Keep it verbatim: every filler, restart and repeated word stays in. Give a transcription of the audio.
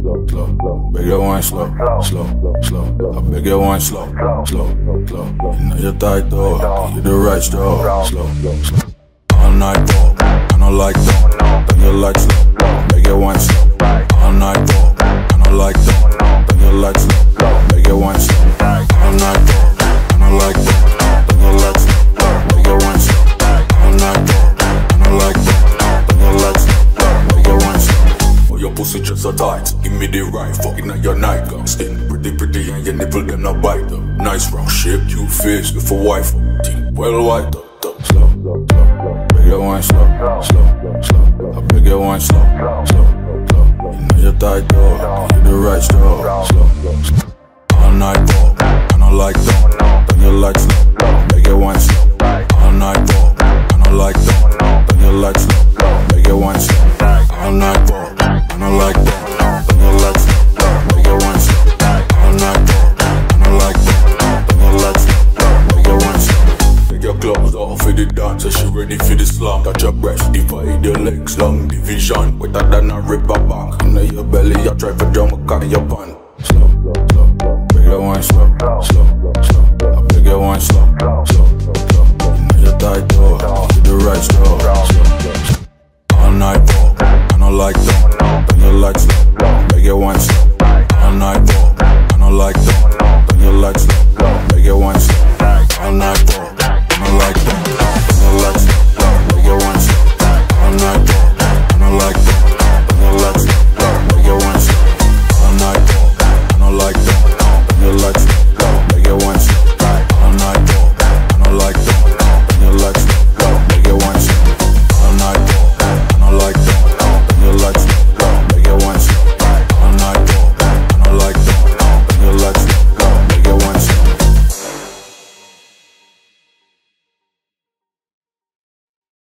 slow. Beg your wine slow, slow, slow. I beg your wine slow, slow, slow. You know you're tight though, you the right straw, slow, slow. All night walk, I don't like that. Beg your light slow, beg your wine slow. All night walk, I don't like that. Beg your light slow, beg your wine slow. All night walk, I don't like that. Beg your light slow, beg your wine slow. All night walk, I don't like that. Beg your light slow, beg your wine slow. Oh, your pussy just so tight, give me the right, fucking at your nightgown. Skin pretty pretty and your nipple them not bite though. Nice round shape, cute face, good for wife. Teeth well white though. Slow, slow, beg your wine slow, slow, slow. I beg your wine slow, slow, slow. You know you're tight though, you the right straw, slow, slow. All night walk, I don't like that. Beg your light slow, beg your wine slow. All night walk, I don't like that. Beg your light slow, beg your wine slow. All night walk, I don't like that. Beg your light slow, beg your wine slow. All night walk, I don't like that. Beg your light slow, beg your wine slow. Take your clothes off for the dance, so she ready for the slam. Touch your breast, divide your legs, long division. Wetter than a river bank. In your belly, I try for drum a cock in your pan. Slow, slow, beg your wine slow, slow, slow. I beg your wine slow, slow, slow. You know you're tight though, you the right straw, slow.